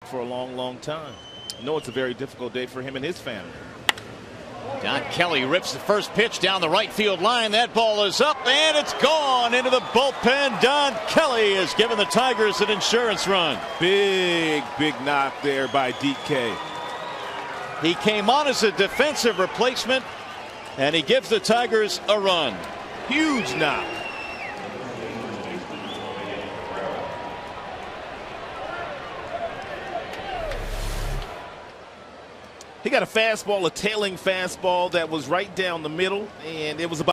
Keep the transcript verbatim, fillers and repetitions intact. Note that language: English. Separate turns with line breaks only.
for a long, long time. I know it's a very difficult day for him and his family.
Don Kelly rips the first pitch down the right field line. That ball is up and it's gone into the bullpen. Don Kelly has given the Tigers an insurance run.
Big, big knock there by D E T K.
He came on as a defensive replacement and he gives the Tigers a run.
Huge knock. He got a fastball, a tailing fastball that was right down the middle, and it was about